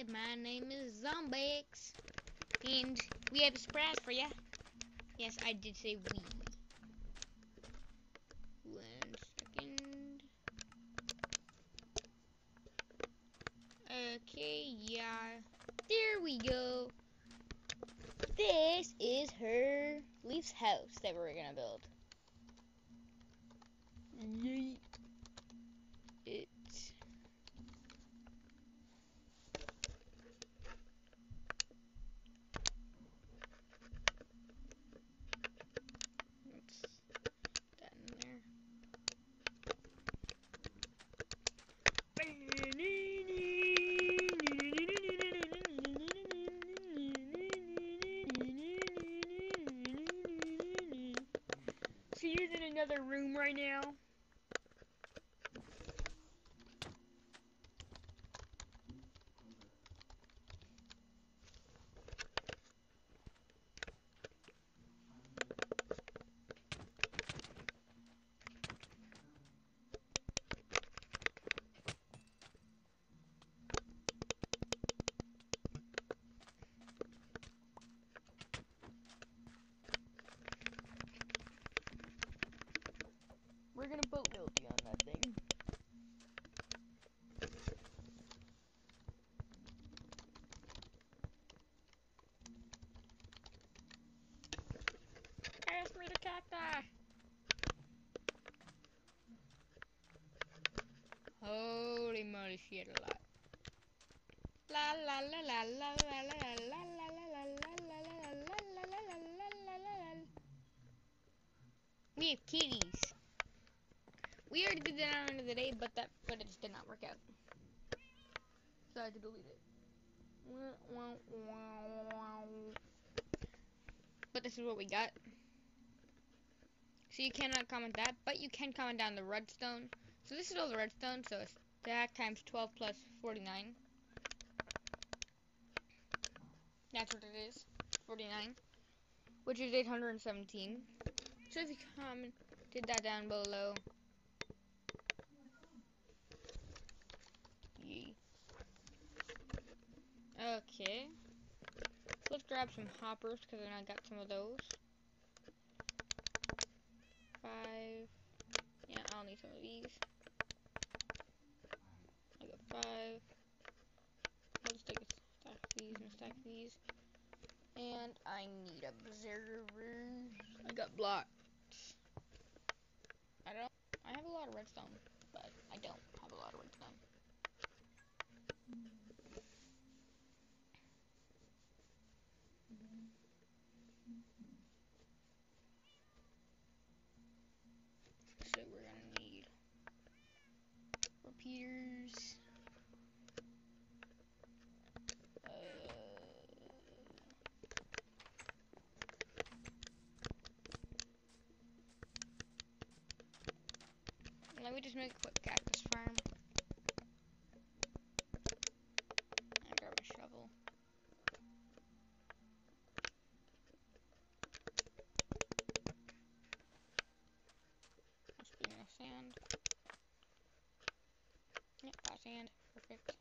Hi, my name is Zombix, and we have a surprise for ya. Yes, I did say we. 1 second. Okay, yeah. There we go. This is her Leaf's house that we're gonna build. Yeet. It's that in there. She's in another room right now. We're gonna boat build you on that thing. Pass me the cacti! Holy moly, she had a lot. La la la la la la la la la la la la la. We have kitties. We already did that on the day, but it just did not work out. So I had to delete it. But this is what we got. So you cannot comment that, but you can comment down the redstone. So this is all the redstone, so it's stack times 12 plus 49. That's what it is, 49, which is 817. So if you commented that down below, yee. Okay, let's grab some hoppers, because then I got some of those. 5, yeah, I'll need some of these. I got 5. Let's take a stack of these and a stack of these. And I need observers. I got blocks. I have a lot of redstone, but I don't have a lot of redstone. So we're gonna need repeaters. Let me just make a quick cactus farm. I grab a shovel. Must be enough sand. Yep, got sand. Perfect.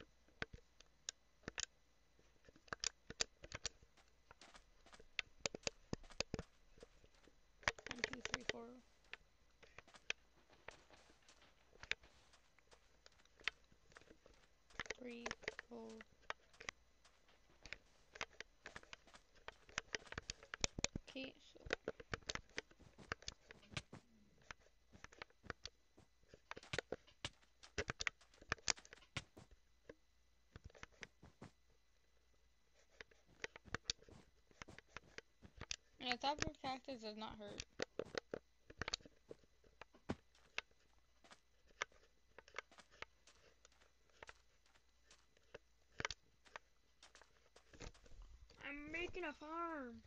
1, 2, 3, 4. Three, 4. Okay, so and a top of cactus does not hurt. I'm making a farm.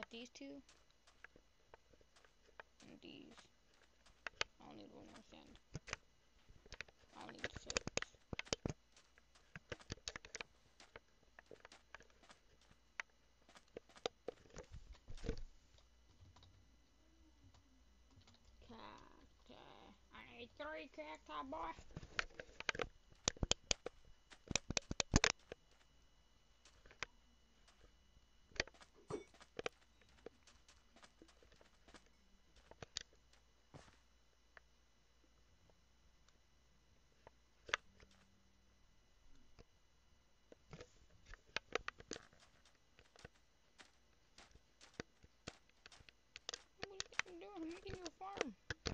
got these two. And these. I'll need one more sand. I'll need 6. Cacti. I need 3 cacti, boy. What are you doing? I'm making your farm.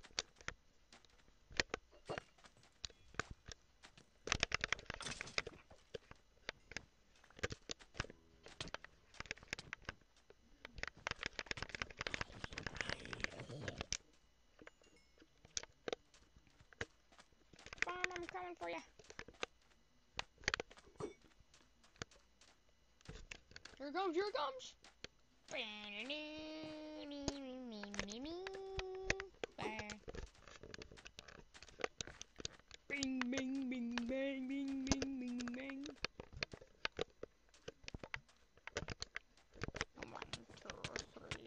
Farm, I'm coming for you. Here it comes, here it comes. Bing, bing, bing, bang, bing, bing, bing, bang. 1, 2, 3.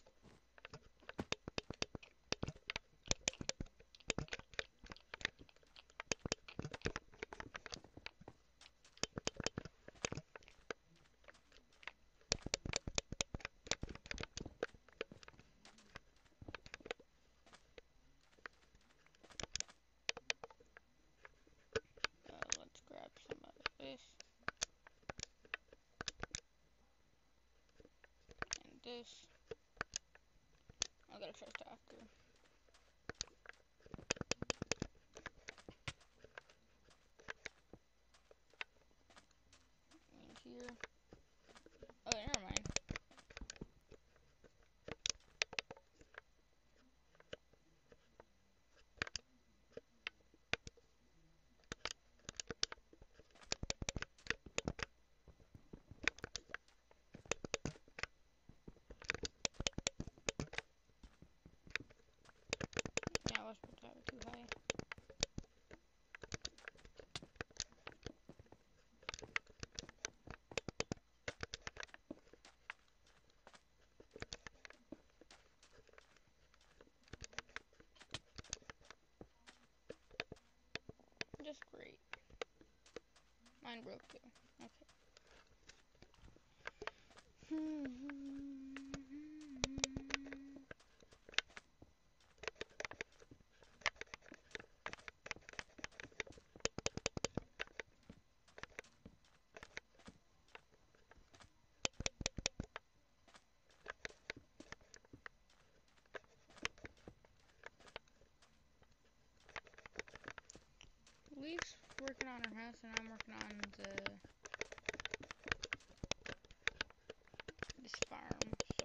Let's grab some of this. And this. I gotta trust after. And here. Oh, never mind. Yeah, I was supposed to have it too high. Just great. Mine broke too. Okay. Leaf's working on her house and I'm working on this farm, so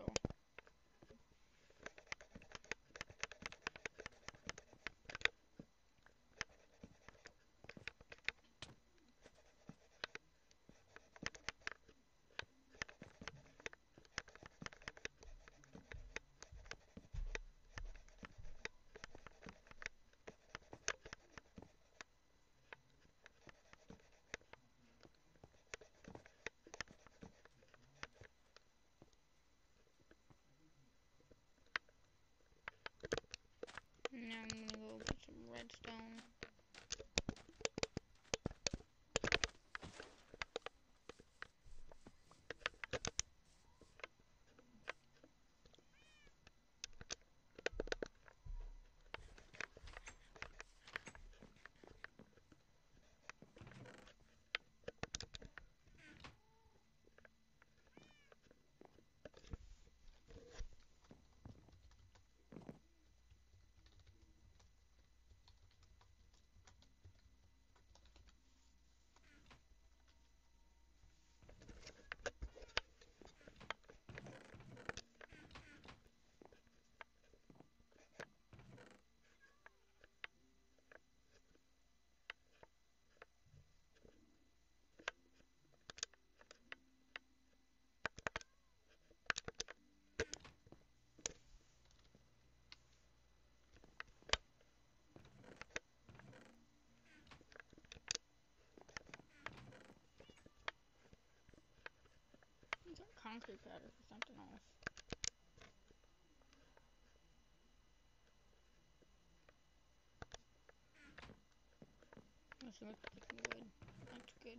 concrete powder for something else. Let's make some wood. That's good.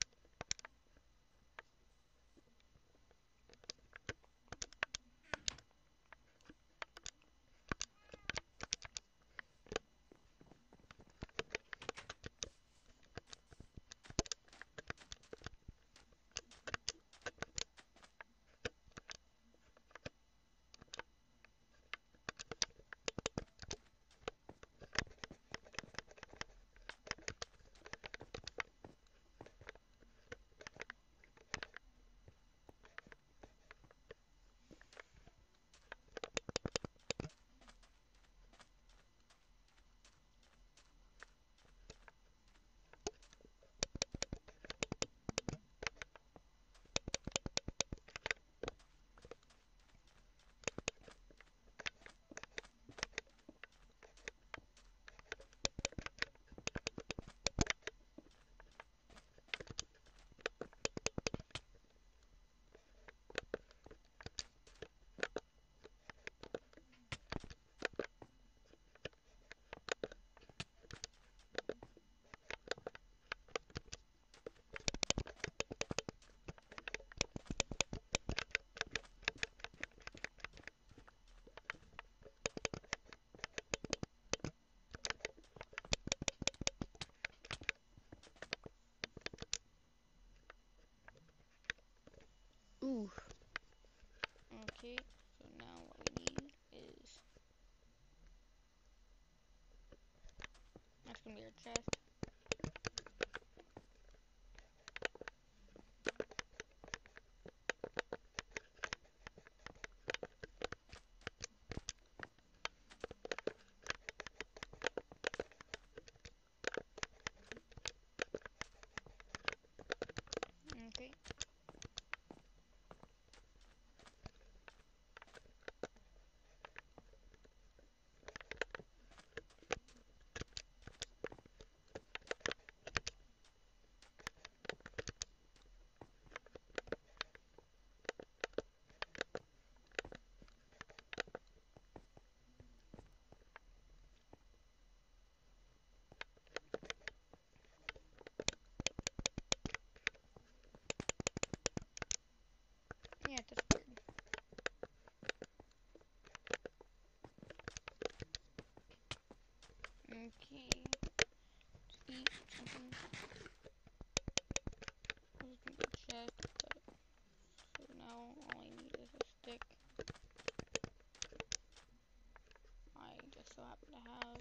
Ooh. Okay, so now what we need is... That's gonna be our chest. Okay. Yeah, that's good. Okay. Let's eat something. I was gonna check, but so now all I need is a stick. I just so happen to have.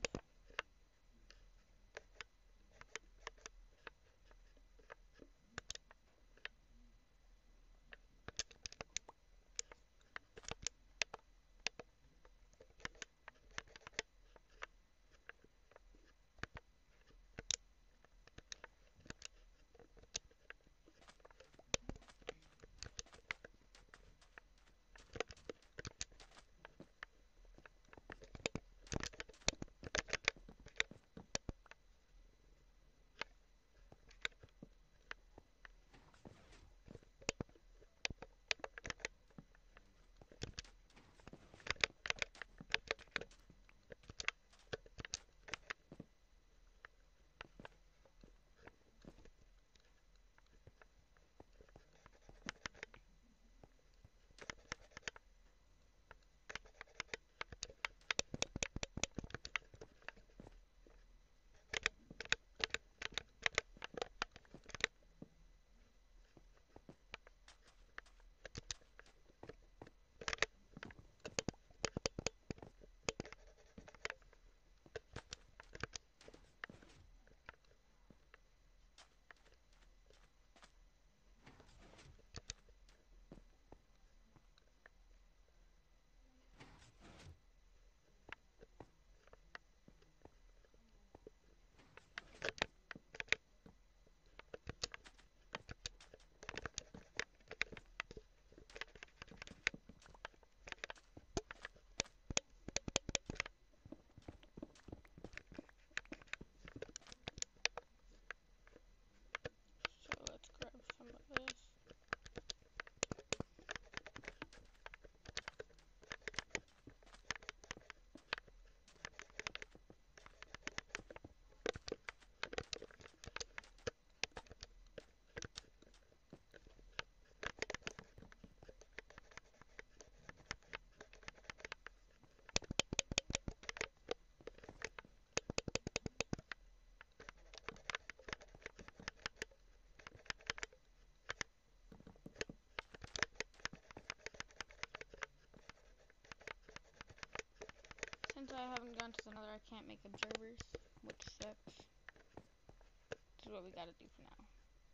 haven't gone to the nether, I can't make observers, which sucks. This is what we gotta do for now.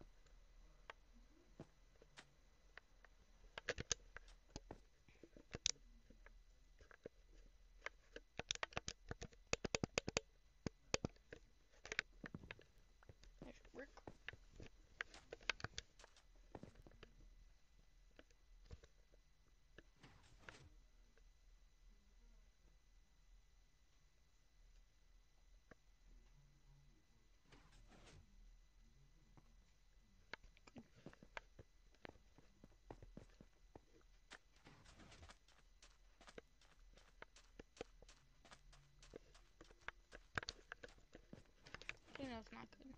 That should work. Okay, no, it's not good.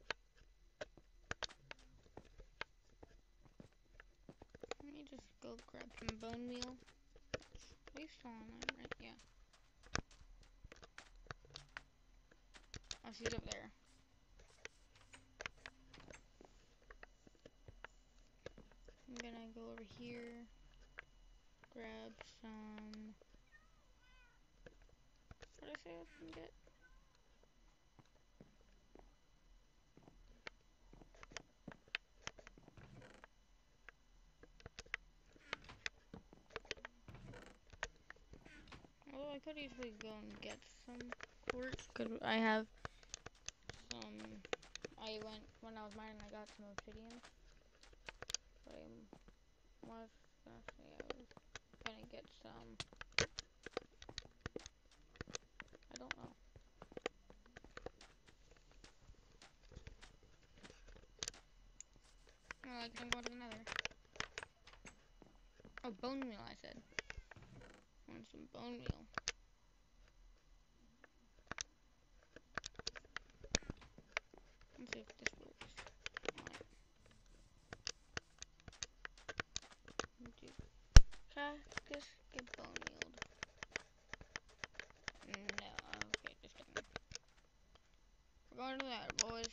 Let me just go grab some bone meal. Are you still on that, right? Yeah. Oh, she's up there. I'm gonna go over here, grab some. What did I say I was gonna get? Well, I could easily go and get some quartz. I have some. I went when I was mining. I got some obsidian, but I was gonna say I was gonna get some. I don't know. No, like I'm going to the nether. Oh, bone meal. I said. I want some bone meal. Let's see if this works. Do cactus get bone mealed? No. Okay, just kidding. We're going to the nether, boys.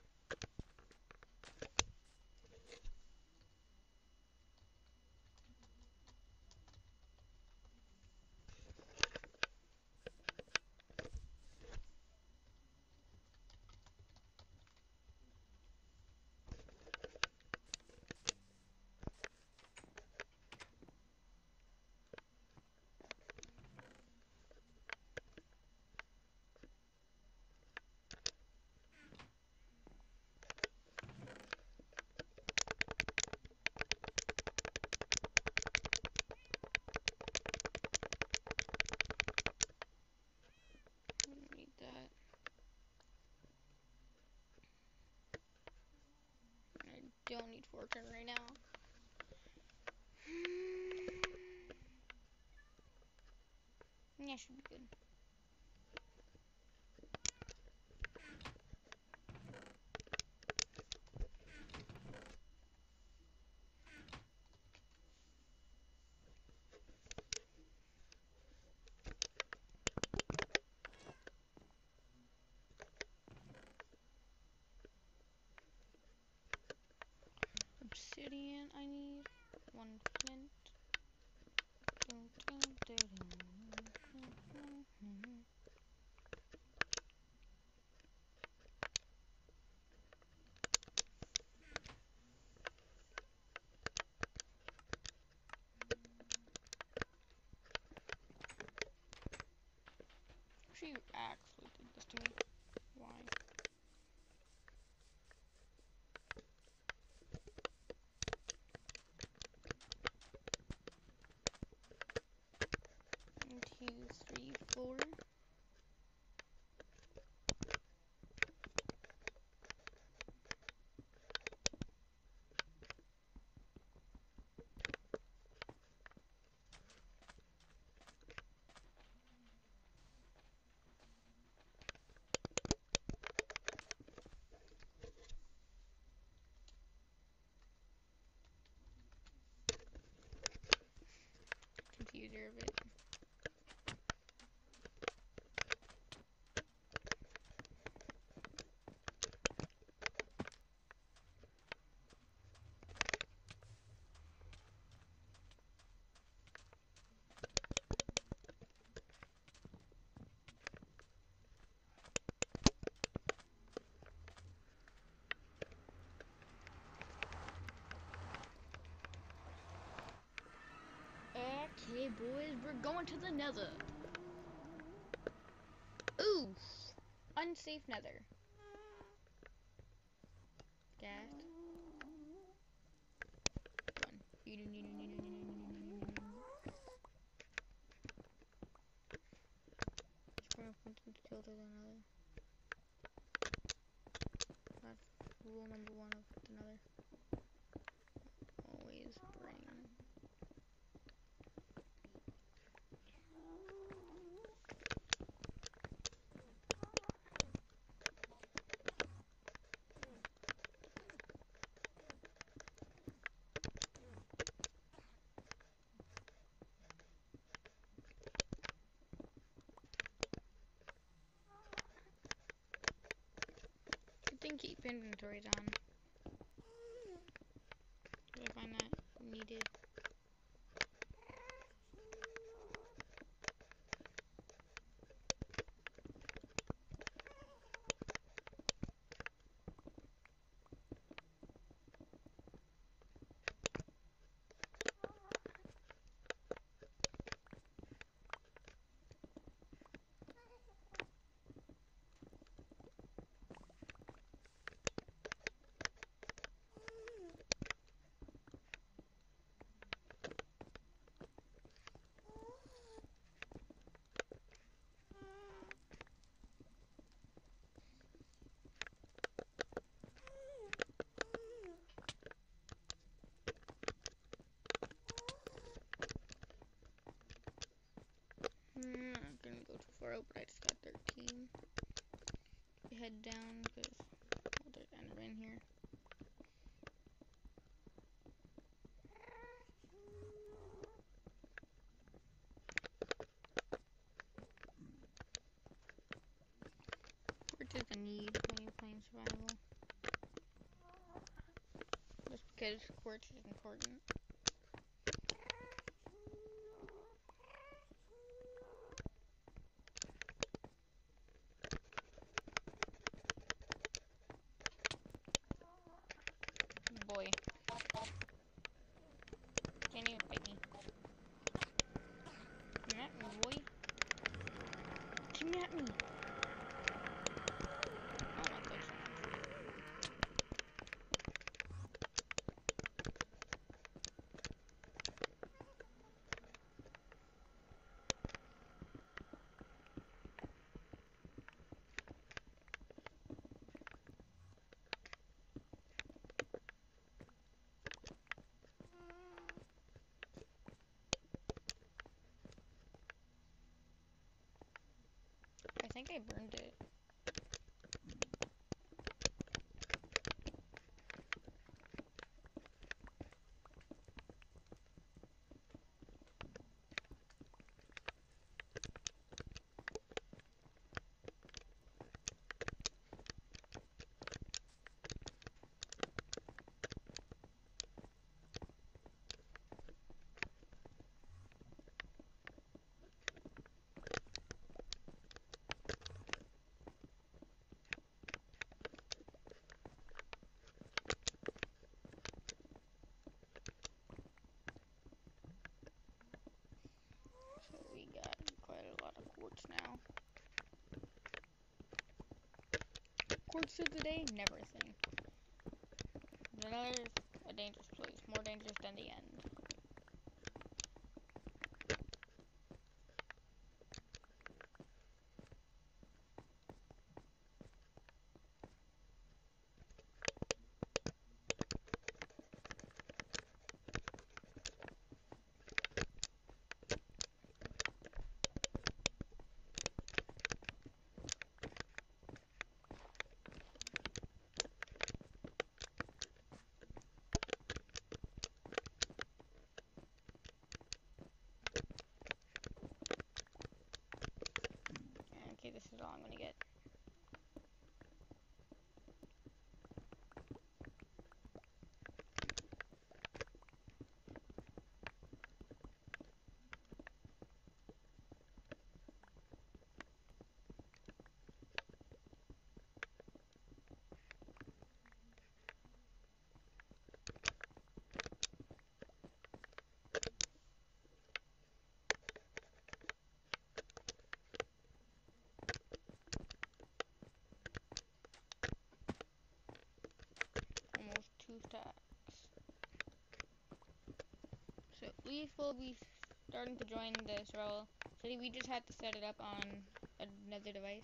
Need that. I don't need fortune right now. Yeah, should be good. Obsidian I need. One flint. She actually did this to me. Why? One, two, three, four. Confuser of it. boys, we're going to the nether. Ooh, unsafe nether. Gas. Run. That's rule number one of the nether. Always bring. Good thing keep inventories on. I find that needed. I'm not gonna go too far out, but I just got 13. Head down, because there's enderman here. Quartz is a need when you're playing survival. Just because quartz is important. Boy. Can't even fight me. Come at me, boy. Come at me. I don't like those sounds. I think I burned it. So we got quite a lot of quartz now. Quartz of the day, never a thing. The nether is a dangerous place, more dangerous than the end. contacts. So Leaf will be starting to join this role. So we just have to set it up on another device.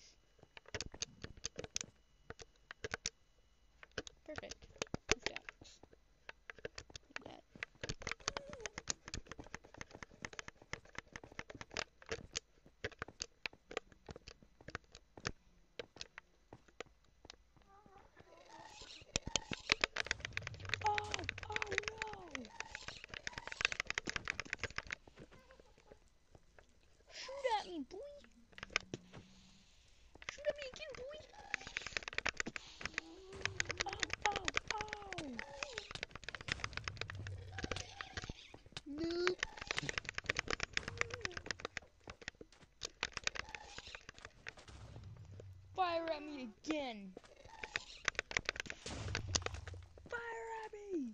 Perfect. Contacts. Like that. Oh no! Shoot at me, boy! Shoot at me again, boy! Oh! Nope. Fire at me again! Fire at me!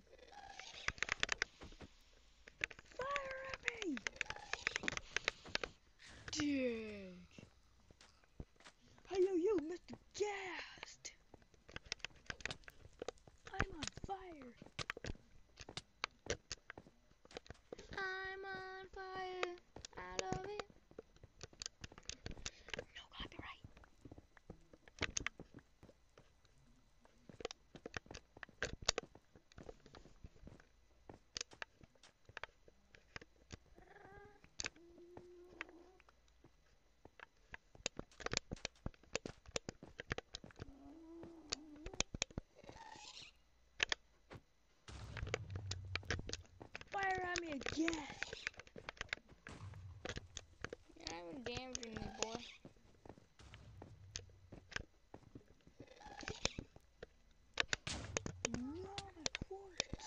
Fire at me! Dude! Hey, you, Mr. Gassed! I'm on fire! I'm on fire! I love it! No copyright! Fire at me again! You're not even damaging me, boy. No, my quartz!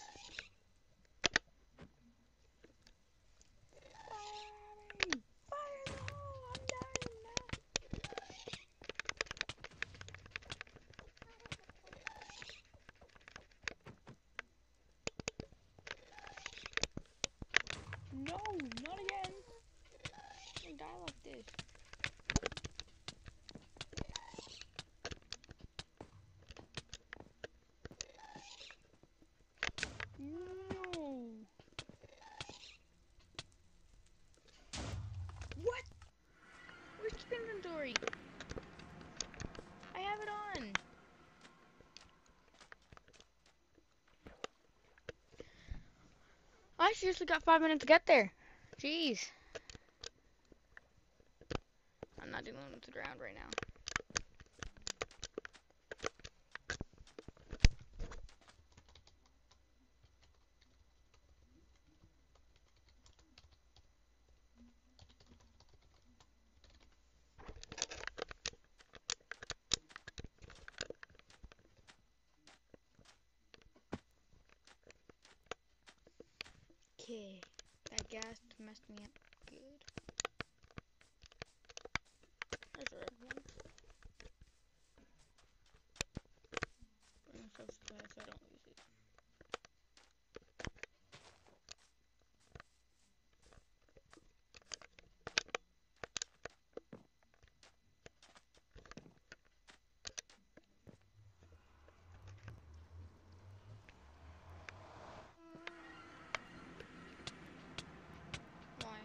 Fire at me! Fire in the hole! I'm dying now! No, not again! I don't die like this. No! What? Where's the inventory? I have it on! I seriously got 5 minutes to get there. Jeez. I'm not dealing with the ground right now. Okay. That gas messed me up good. There's a red one. I'm so glad so I don't lose it. Why?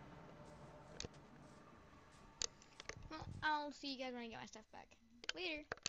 Well, I'll see you guys when I get my stuff back. Later.